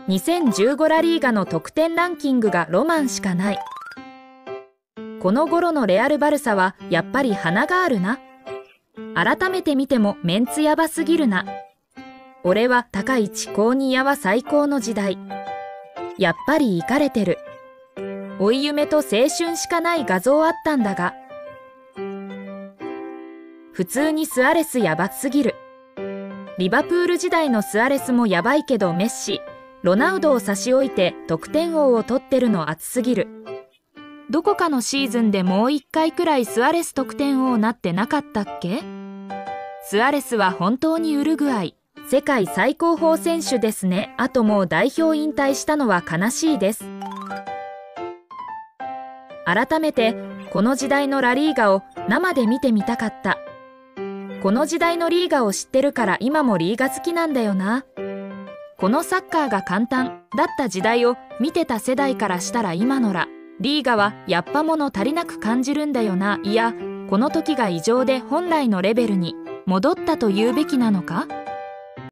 2015ラリーガの得点ランキングがロマンしかない。この頃のレアルバルサはやっぱり花があるな。改めて見てもメンツやばすぎるな。俺は高市高二やは最高の時代。やっぱりイカれてる。追い夢と青春しかない画像あったんだが。普通にスアレスやばすぎる。リバプール時代のスアレスもやばいけどメッシ、ロナウドを差し置いて得点王を取ってるの熱すぎる。どこかのシーズンでもう一回くらいスアレス得点王なってなかったっけ？スアレスは本当にウルグアイ、世界最高峰選手ですね。あともう代表引退したのは悲しいです。改めてこの時代のラリーガを生で見てみたかった。この時代のリーガを知ってるから今もリーガ好きなんだよな。このサッカーが簡単だった時代を見てた世代からしたら今のリーガはやっぱ物足りなく感じるんだよな。いや、この時が異常で本来のレベルに戻ったと言うべきなのか。